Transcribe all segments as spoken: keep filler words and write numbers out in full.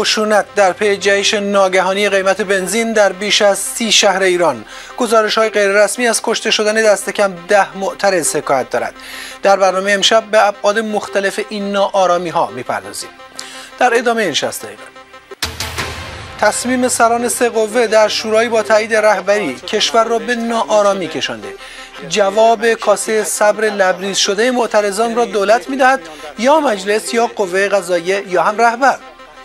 خشونت در پی جهش ناگهانی قیمت بنزین در بیش از سی شهر ایران. گزارش‌های غیررسمی از کشته شدن دست کم ده معترض حکایت دارد. در برنامه امشب به ابعاد مختلف این ناآرامی‌ها می‌پردازیم. در ادامه این شصت دقیقه تصمیم سران سه قوه در شورای با تایید رهبری کشور را به ناآرامی کشانده. جواب کاسه صبر لبریز شده معترضان را دولت می‌دهد یا مجلس یا قوه قضاییه یا هم رهبر؟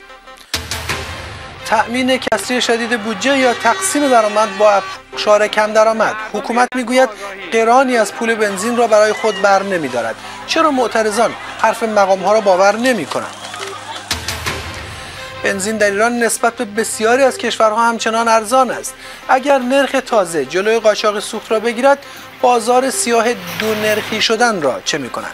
تأمین کسری شدید بودجه یا تقسیم درآمد با ابشار کم درآمد؟ حکومت میگوید قرانی از پول بنزین را برای خود بر نمی‌دارد. چرا معترضان حرف مقام‌ها را باور نمی‌کنند؟ بنزین در ایران نسبت به بسیاری از کشورها همچنان ارزان است. اگر نرخ تازه جلوی قاچاق سوخت را بگیرد، بازار سیاه دو نرخی شدن را چه می‌کنند؟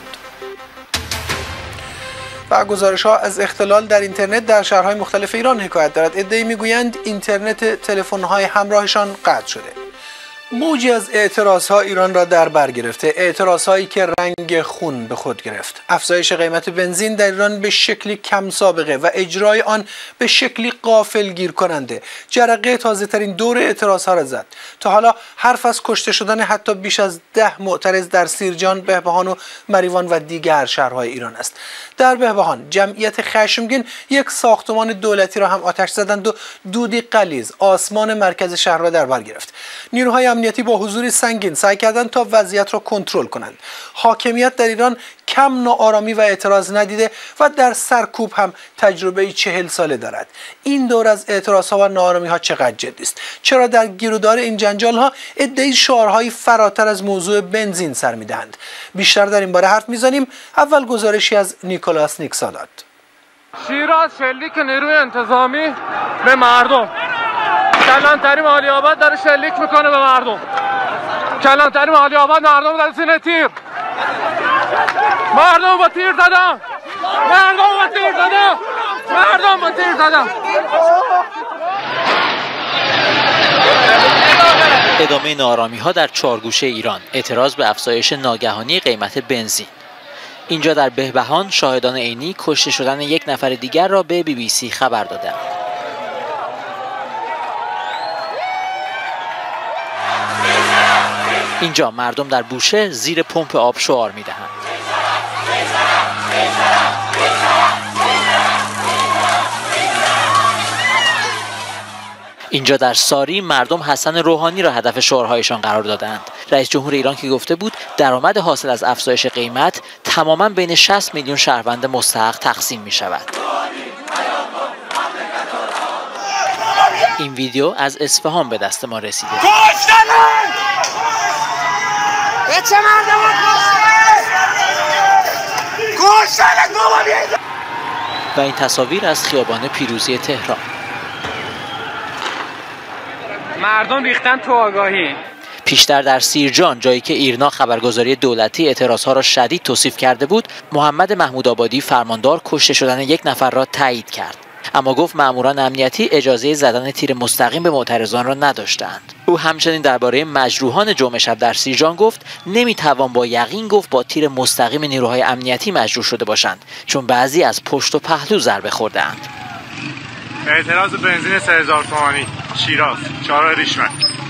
و گزارش‌ها از اختلال در اینترنت در شهرهای مختلف ایران حکایت دارد. عده‌ای می‌گویند اینترنت تلفن‌های همراهشان قطع شده. موجی از اعتراضها ایران را در بر گرفته، اعتراضهایی که رنگ خون به خود گرفت. افزایش قیمت بنزین در ایران به شکلی کم سابقه و اجرای آن به شکلی غافلگیر کننده جرقه تازه ترین دور اعتراضها را زد. تا حالا حرف از کشته شدن حتی بیش از ده معترض در سیرجان، بهبهان و مریوان و دیگر شهرهای ایران است. در بهبهان جمعیت خشمگین یک ساختمان دولتی را هم آتش زدند و دودی غلیظ آسمان مرکز شهر را در بر گرفت. نیروهای امنیتی با حضوری سنگین سعی کردند تا وضعیت را کنترل کنند. حاکمیت در ایران کم ناآرامی و اعتراض ندیده و در سرکوب هم تجربه چهل ساله دارد. این دور از اعتراضها و ناآرامی‌ها چقدر جدی است؟ چرا در گیرودار این جنجال‌ها عده‌ای شعارهای فراتر از موضوع بنزین سر می‌دهند؟ بیشتر در این باره حرف می‌زنیم. اول گزارشی از نیکولاس نیکسادات. شیراز شلیک نیروی انتظامی به مردم. کلانتری مالی آباد داره شلیک میکنه به مردم. کلانتری مالی آباد مردم در سینه تیر. مردم با تیر زدن. مردم با تیر زدن. مردم با تیر زدن. ادامه ناآرامی ها در چهارگوشه ایران، اعتراض به افزایش ناگهانی قیمت بنزین. اینجا در بهبهان شاهدان عینی کشته شدن یک نفر دیگر را به بی بی سی خبر دادند. اینجا مردم در بوشه زیر پمپ آب شعار می‌دهند. اینجا در ساری مردم حسن روحانی را هدف شعارهایشان قرار دادند. رئیس جمهور ایران که گفته بود درآمد حاصل از افزایش قیمت تماماً بین شصت میلیون شهروند مستحق تقسیم می شود. این ویدیو از اصفهان به دست ما رسیده. و این تصاویر از خیابان پیروزی تهران. مردم ریختن تو آگاهی. پیشتر در سیرجان، جایی که ایرنا خبرگزاری دولتی اعتراضها را شدید توصیف کرده بود، محمد محمود آبادی فرماندار کشته شدن یک نفر را تایید کرد. اما گفت ماموران امنیتی اجازه زدن تیر مستقیم به معترضان را نداشتند. او همچنین درباره مجروحان جمعه شب در سیرجان گفت نمیتوان با یقین گفت با تیر مستقیم نیروهای امنیتی مجروح شده باشند، چون بعضی از پشت و پهلو ضربه خورده‌اند. اعتراض بنزین سه هزار تومانی شیراز، چهارراه ریشمند.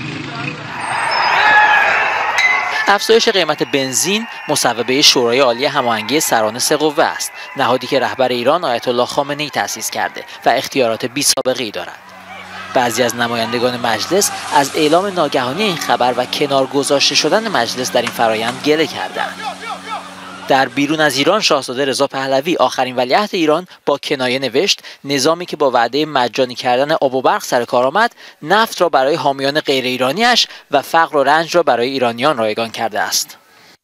افزایش قیمت بنزین مصوبه شورای عالی هماهنگی سران سه قوه است، نهادی که رهبر ایران آیت الله خامنه‌ای تأسیس کرده و اختیارات بی‌سابقه‌ای دارد. بعضی از نمایندگان مجلس از اعلام ناگهانی این خبر و کنار گذاشته شدن مجلس در این فرایند گله کردند. در بیرون از ایران شاهزاده رضا پهلوی آخرین ولیعهد ایران با کنایه نوشت نظامی که با وعده مجانی کردن آب و برق سر کار آمد، نفت را برای حامیان غیر ایرانیش و فقر و رنج را برای ایرانیان رایگان کرده است.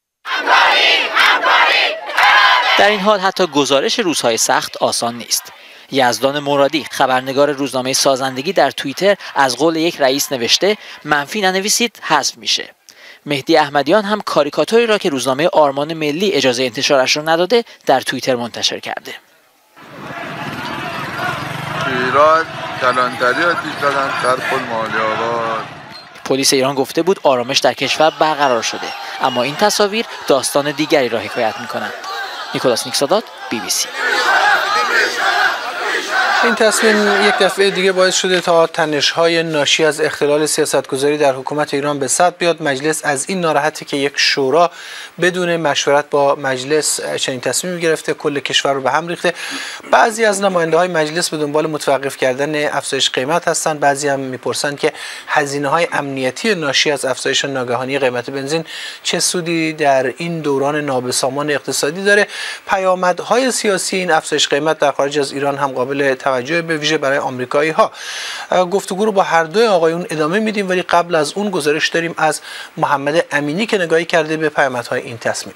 در این حال حتی گزارش روزهای سخت آسان نیست. یزدان مرادی خبرنگار روزنامه سازندگی در توییتر از قول یک رئیس نوشته منفی ننویسید حذف میشه. مهدی احمدیان هم کاریکاتوری را که روزنامه آرمان ملی اجازه انتشارش را نداده در توییتر منتشر کرده. ایران کلانتری آتش زدن طرف مالی آباد. پلیس ایران گفته بود آرامش در کشور برقرار شده، اما این تصاویر داستان دیگری را حکایت می‌کنند. نیکولاس نیکسادات، بی بی سی. این تصمیم یک دفعه دیگه باعث شده تا تنش‌های ناشی از اختلال سیاستگذاری در حکومت ایران به سد بیاد. مجلس از این ناراحتی که یک شورا بدون مشورت با مجلس چنین تصمیمی گرفته، کل کشور رو به هم ریخته. بعضی از نماینده‌های مجلس به دنبال متوقف کردن افزایش قیمت هستند، بعضی هم میپرسند که هزینه‌های امنیتی ناشی از افزایش ناگهانی قیمت بنزین چه سودی در این دوران نابسامان اقتصادی داره. پیامدهای سیاسی این افزایش قیمت در خارج از ایران هم قابل توجه، به ویژه برای آمریکایی‌ها. گفتگو رو با هر دوی آقایون ادامه میدیم، ولی قبل از اون گزارش داریم از محمد امینی که نگاهی کرده به پیامدهای این تصمیم.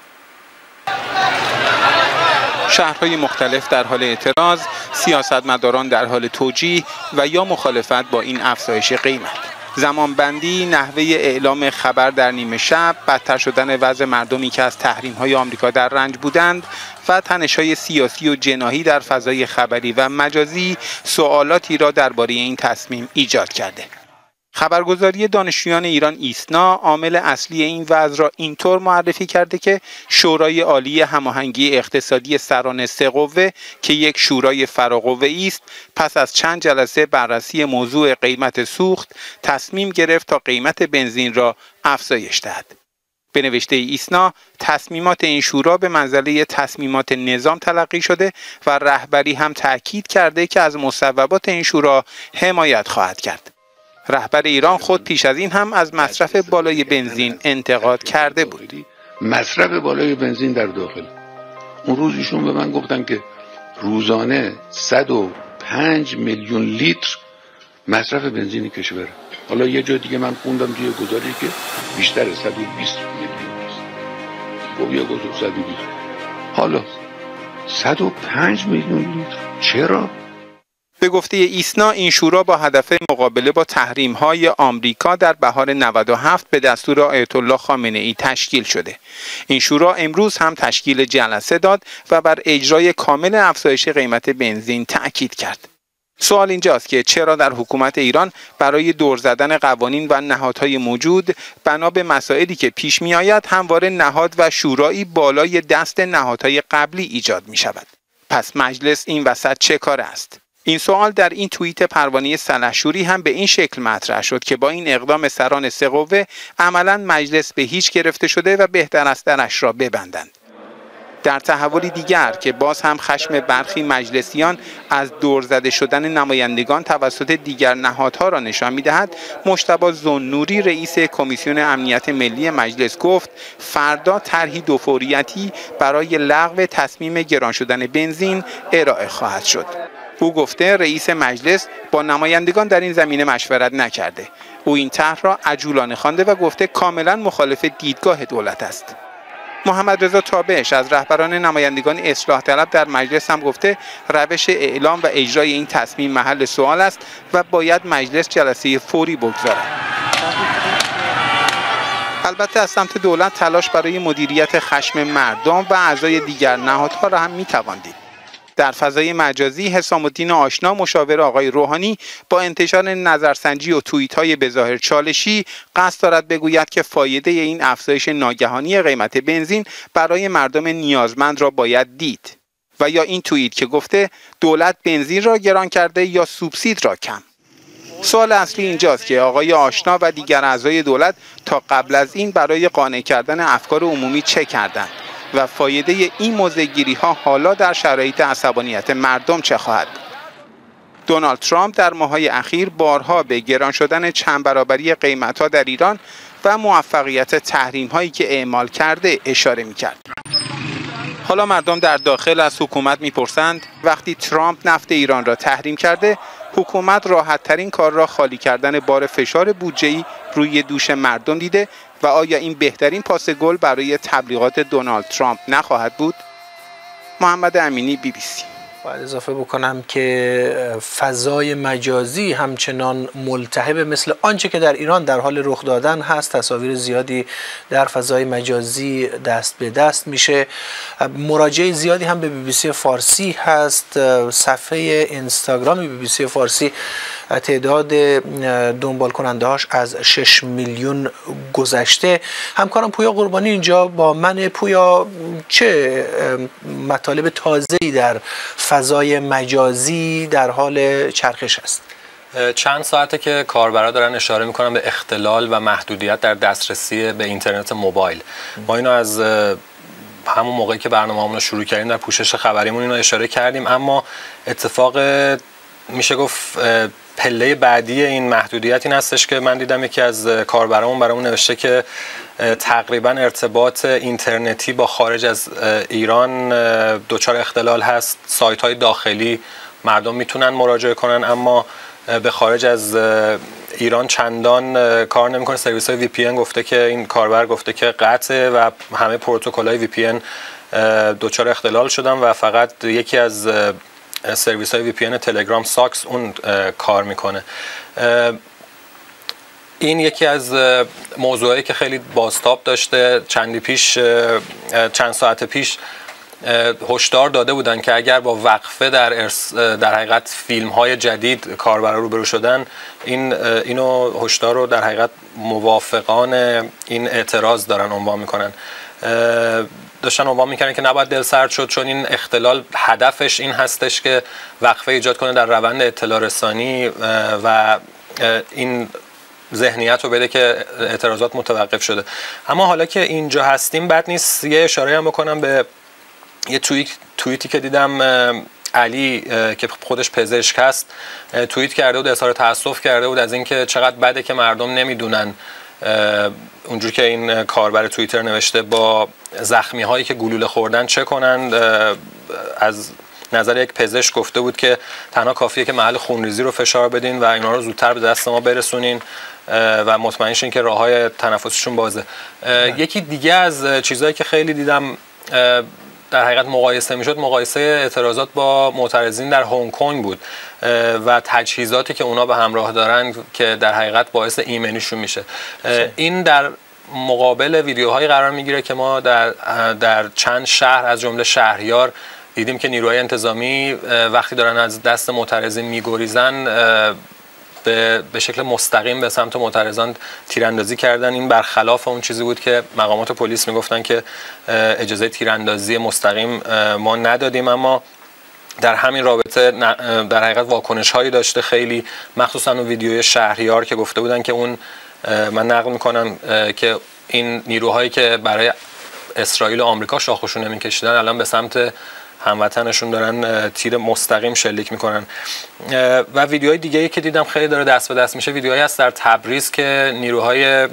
شهرهای مختلف در حال اعتراض، سیاستمداران در حال توجیه و یا مخالفت با این افزایش قیمت. زمانبندی، نحوه اعلام خبر در نیمه شب، بدتر شدن وضع مردمی که از تحریم‌های آمریکا در رنج بودند و تنش‌های سیاسی و جناحی در فضای خبری و مجازی سوالاتی را درباره این تصمیم ایجاد کرده. خبرگزاری دانشجویان ایران ایسنا عامل اصلی این وضع را اینطور معرفی کرده که شورای عالی هماهنگی اقتصادی سران سه قوه که یک شورای فراقوه‌ای است، پس از چند جلسه بررسی موضوع قیمت سوخت تصمیم گرفت تا قیمت بنزین را افزایش دهد. به نوشته ایسنا، تصمیمات این شورا به منزله تصمیمات نظام تلقی شده و رهبری هم تأکید کرده که از مصوبات این شورا حمایت خواهد کرد. رهبر ایران خود پیش از این هم از مصرف بالای بنزین انتقاد کرده بود. مصرف بالای بنزین در داخل، اون روز ایشون به من گفتن که روزانه صد و پنج میلیون لیتر مصرف بنزین کشور. حالا یه جا دیگه من خوندم توی گزارشی که بیشتر صد و بیست میلیون است. خب یه گزارش صد و بیست. حالا صد و پنج میلیون لیتر چرا؟ به گفته ایسنا، این شورا با هدف مقابله با تحریم‌های آمریکا در بهار نود و هفت به دستور آیت الله خامنه ای تشکیل شده. این شورا امروز هم تشکیل جلسه داد و بر اجرای کامل افزایش قیمت بنزین تأکید کرد. سوال اینجاست که چرا در حکومت ایران برای دور زدن قوانین و نهادهای موجود بنا به مسائلی که پیش می آید همواره نهاد و شورایی بالای دست نهادهای قبلی ایجاد می شود؟ پس مجلس این وسط چه کار است؟ این سوال در این توییت پروانه سلحشوری هم به این شکل مطرح شد که با این اقدام سران سه قوه عملاً مجلس به هیچ گرفته شده و بهتر است درش را ببندند. در تحولی دیگر که باز هم خشم برخی مجلسیان از دور زده شدن نمایندگان توسط دیگر نهادها را نشان می‌دهد، مجتبی ذوالنوری رئیس کمیسیون امنیت ملی مجلس گفت فردا طرحی دوفوریتی برای لغو تصمیم گران شدن بنزین ارائه خواهد شد. او گفته رئیس مجلس با نمایندگان در این زمینه مشورت نکرده. او این طرح را عجولانه خوانده و گفته کاملا مخالف دیدگاه دولت است. محمد رضا تابش از رهبران نمایندگان اصلاح طلب در مجلس هم گفته روش اعلام و اجرای این تصمیم محل سوال است و باید مجلس جلسه فوری بگذارد. البته از سمت دولت تلاش برای مدیریت خشم مردم و اعضای دیگر نهادها را هم می‌توان دید. در فضای مجازی حسام الدین آشنا مشاور آقای روحانی با انتشار نظرسنجی و توییت‌های بظاهر چالشی قصد دارد بگوید که فایده این افزایش ناگهانی قیمت بنزین برای مردم نیازمند را باید دید. و یا این توییت که گفته دولت بنزین را گران کرده یا سوبسید را کم. سوال اصلی اینجاست که آقای آشنا و دیگر اعضای دولت تا قبل از این برای قانع کردن افکار عمومی چه کردند و فایده این موضع‌گیری ها حالا در شرایط عصبانیت مردم چه خواهد؟ دونالد ترامپ در ماه‌های اخیر بارها به گران شدن چند برابری قیمت‌ها در ایران و موفقیت تحریم‌هایی که اعمال کرده اشاره می‌کرد. حالا مردم در داخل از حکومت می‌پرسند وقتی ترامپ نفت ایران را تحریم کرده، حکومت راحت‌ترین کار را خالی کردن بار فشار بودجه‌ای روی دوش مردم دیده و آیا این بهترین پاس گل برای تبلیغات دونالد ترامپ نخواهد بود؟ محمد امینی، بی بی سی. باید اضافه بکنم که فضای مجازی همچنان ملتهب مثل آنچه که در ایران در حال رخ دادن هست. تصاویر زیادی در فضای مجازی دست به دست میشه. مراجعه زیادی هم به بی بی سی فارسی هست. صفحه اینستاگرام بی بی سی فارسی تعداد دنبال کننده هاش از شش میلیون گذشته. همکارم پویا قربانی اینجا با من. پویا، چه مطالب تازه‌ای در فضای مجازی در حال چرخش است؟ چند ساعته که کاربرا دارن اشاره میکنن به اختلال و محدودیت در دسترسی به اینترنت موبایل. ما اینو از همون موقعی که برنامه‌مون رو شروع کردیم در پوشش خبریمون اینو اشاره کردیم، اما اتفاق میشه گفت پله بعدی این محدودیت این هستش که من دیدم یکی از کاربرامون برامون نوشته که تقریبا ارتباط اینترنتی با خارج از ایران دچار اختلال هست. سایت‌های داخلی مردم میتونن مراجعه کنن اما به خارج از ایران چندان کار نمیکنه. سرویس های وی پی ان گفته که این کاربر گفته که قطعه و همه پروتکل های وی پی ان دچار اختلال شدن و فقط یکی از سرویس های وی پی ان تلگرام ساکس اون کار میکنه. این یکی از موضوعایی که خیلی بازتاب داشته. چندی پیش چند ساعت پیش هشدار داده بودن که اگر با وقفه در ارس در حقیقت فیلم های جدید کاربرا روبرو شدن، این اینو هشدار رو در حقیقت موافقان این اعتراض دارن عنوان میکنن. داشتن عنوان میکنن که نباید دل سرد شد، چون این اختلال هدفش این هستش که وقفه ایجاد کنه در روند اطلاع رسانی و این ذهنیت رو بده که اعتراضات متوقف شده. اما حالا که اینجا هستیم بد نیست یه اشاره هم بکنم به یه توییت توییتی که دیدم. علی که خودش پزشک هست توییت کرده بود، اظهار تأسف کرده بود از اینکه چقدر بده که مردم نمیدونن اونجور که این کاربر توییتر نوشته با زخمی هایی که گلوله خوردن چه کنن. از نظر یک پزشک گفته بود که تنها کافیه که محل خونریزی رو فشار بدین و اینا رو زودتر به دست ما برسونین و مطمئن شین که راههای تنفسشون بازه. یکی دیگه از چیزهایی که خیلی دیدم در حقیقت مقایسه میشد، مقایسه اعتراضات با معترضین در هنگ کنگ بود و تجهیزاتی که اونا به همراه دارن که در حقیقت باعث ایمنیشون میشه. این در مقابل ویدیوهایی قرار میگیره که ما در در چند شهر از جمله شهریار دیدیم که نیروهای انتظامی وقتی دارن از دست معترضین میگریزن به به شکل مستقیم به سمت معترضان تیراندازی کردن. این برخلاف اون چیزی بود که مقامات پلیس میگفتن که اجازه تیراندازی مستقیم ما ندادیم، اما در همین رابطه در حقیقت واکنش هایی داشته خیلی، مخصوصا اون ویدیوی شهریار که گفته بودن که اون، من نقل میکنم که این نیروهایی که برای اسرائیل و آمریکا شاخشون نمیکشیدن الان به سمت هموطنشون دارن تیر مستقیم شلیک میکنن. و ویدیوهای دیگه ای که دیدم خیلی داره دست به دست میشه، ویدیوهایی هست در تبریز که نیروهای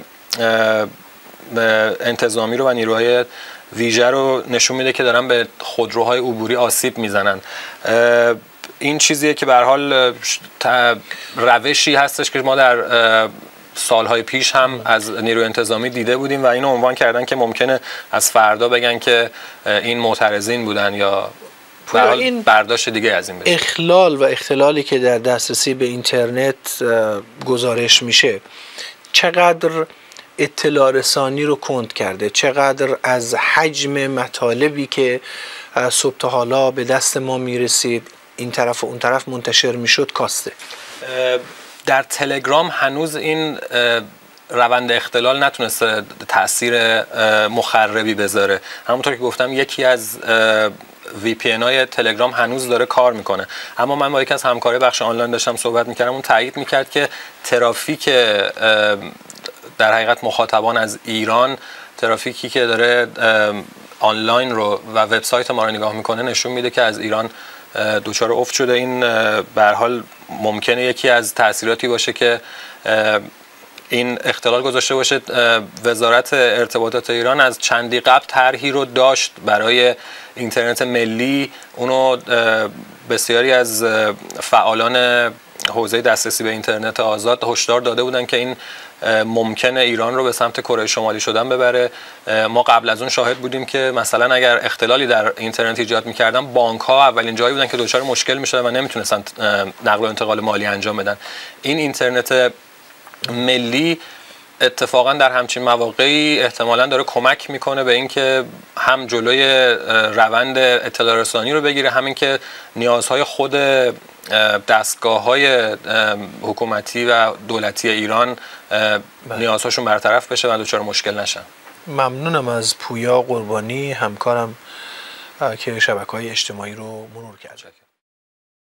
انتظامی رو و نیروهای ویژه رو نشون میده که دارن به خودروهای عبوری آسیب میزنن. این چیزیه که به هر حال روشی هستش که ما در سالهای پیش هم از نیروی انتظامی دیده بودیم و اینو عنوان کردن که ممکنه از فردا بگن که این معترضین بودن یا این برداشت دیگه از این بشه. اخلال و اختلالی که در دسترسی به اینترنت گزارش میشه چقدر اطلاع رسانی رو کند کرده؟ چقدر از حجم مطالبی که صبح تا حالا به دست ما میرسید این طرف و اون طرف منتشر میشد کاسته؟ در تلگرام هنوز این روند اختلال نتونسته تأثیر مخربی بذاره. همونطور که گفتم یکی از وی پی ان های تلگرام هنوز داره کار میکنه، اما من با یکی از همکارای بخش آنلاین داشتم صحبت میکردم، اون تایید میکرد که ترافیک در حقیقت مخاطبان از ایران، ترافیکی که داره آنلاین رو و وبسایت ما رو نگاه میکنه نشون میده که از ایران دچار افت شده. این به هر حال ممکنه یکی از تأثیراتی باشه که این اختلال گذاشته باشه. وزارت ارتباطات ایران از چندی قبل طرحی رو داشت برای اینترنت ملی، اونو بسیاری از فعالان حوزه دسترسی به اینترنت آزاد هشدار داده بودن که این ممکنه ایران رو به سمت کره شمالی شدن ببره. ما قبل از اون شاهد بودیم که مثلا اگر اختلالی در اینترنت ایجاد می‌کردن، بانک‌ها اولین جایی بودن که دچار مشکل می‌شدن و نمیتونستن نقل و انتقال مالی انجام بدن. این اینترنت ملی اتفاقا در همچین مواقعی احتمالاً داره کمک میکنه به اینکه هم جلوی روند اطلاع رسانی رو بگیره، همین که نیازهای خود دستگاه های حکومتی و دولتی ایران نیازهاشون برطرف بشه و دچار مشکل نشن. ممنونم از پویا قربانی همکارم که شبکه‌های اجتماعی رو مرور کرد.